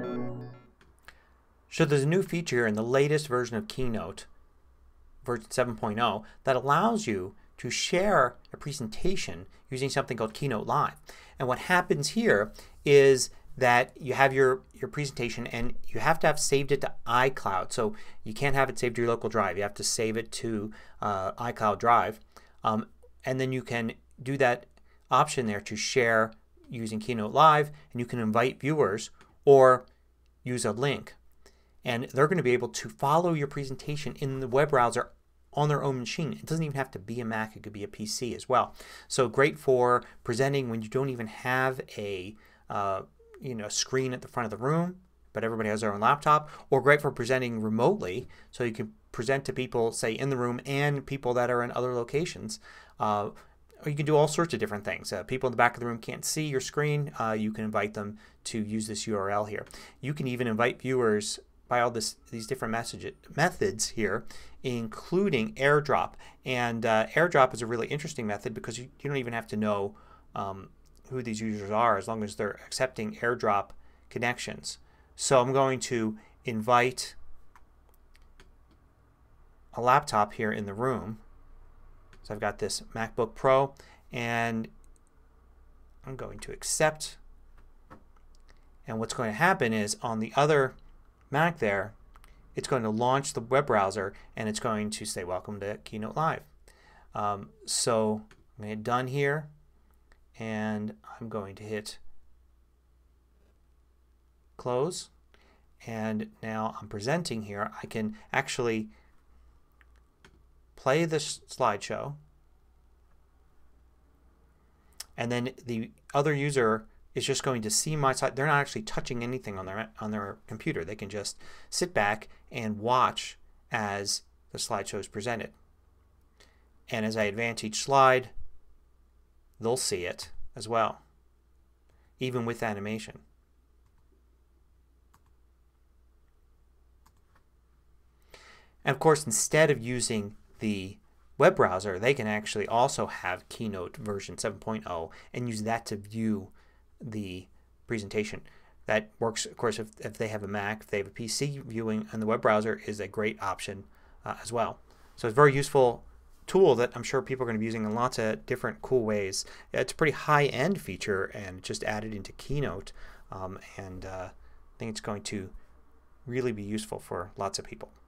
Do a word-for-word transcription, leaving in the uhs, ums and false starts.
So there's a new feature in the latest version of Keynote, version seven point oh, that allows you to share a presentation using something called Keynote Live. And what happens here is that you have your, your presentation and you have to have saved it to iCloud. So you can't have it saved to your local drive. You have to save it to uh, iCloud Drive. Um, and then you can do that option there to share using Keynote Live, and you can invite viewers or use a link. And they're going to be able to follow your presentation in the web browser on their own machine. It doesn't even have to be a Mac. It could be a P C as well. So great for presenting when you don't even have a uh, you know, screen at the front of the room, but everybody has their own laptop. Or great for presenting remotely, so you can present to people, say, in the room and people that are in other locations. Uh, or you can do all sorts of different things. Uh, people in the back of the room can't see your screen. Uh, you can invite them to use this U R L here. You can even invite viewers by all this, these different message, methods here, including AirDrop. And uh, AirDrop is a really interesting method because you, you don't even have to know um, who these users are as long as they're accepting AirDrop connections. So I'm going to invite a laptop here in the room. So I've got this MacBook Pro and I'm going to accept. And what's going to happen is on the other Mac there, it's going to launch the web browser and it's going to say welcome to Keynote Live. Um, so I'm going to hit done here and I'm going to hit close, and now I'm presenting here. I can actually play this slideshow and then the other user is just going to see my slide. They're not actually touching anything on their on their computer. They can just sit back and watch as the slideshow is presented. And as I advance each slide, they'll see it as well, even with animation. And of course, instead of using the web browser, they can actually also have Keynote version seven point oh and use that to view the presentation. That works, of course, if, if they have a Mac. If they have a P C, viewing in the web browser is a great option uh, as well. So it's a very useful tool that I'm sure people are going to be using in lots of different cool ways. It's a pretty high-end feature and just added into Keynote, um, and uh, I think it's going to really be useful for lots of people.